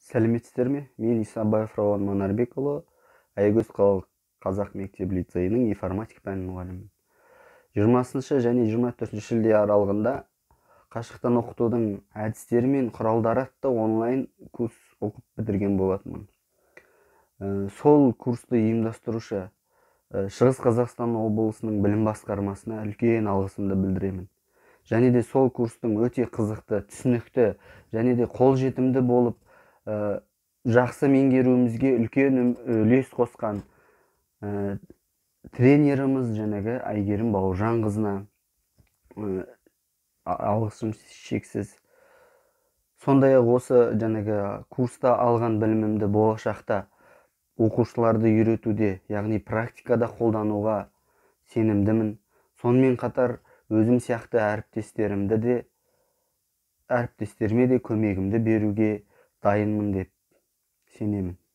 Сәлеметсіздер ме? Мен Исабаев Рауан Манарбекұлы, Аягөз қалалық қазақ мектеп-лицейінің информатика пәні мұғалімімін. 20 және 24 шілде аралығында қашықтан оқытудың әдістері мен құралдары атты онлайн курс оқып бітірген болатынмын. Сол курсты ұйымдастырушы Шығыс Қазақстан облысының білім басқармасына үлкен алғысымды білдіремін. Және де сол курстың өте қызықты, түсінікті және де қолжетімді болып жақсы меңгеруімізге үлкен үлес қосқан тренеріміз жаңағы Әйгерім Бауыржанқызына алғысым шексіз. Сондай-ақ осы жаңағы курста алған білімімді болашақта оқушыларды үйретуде, яғни практикада қолдануға сенімдімін. Сонымен қатар өзім сияқты әріптестеріме де көмегімді беруге дайынмын деп сенемін.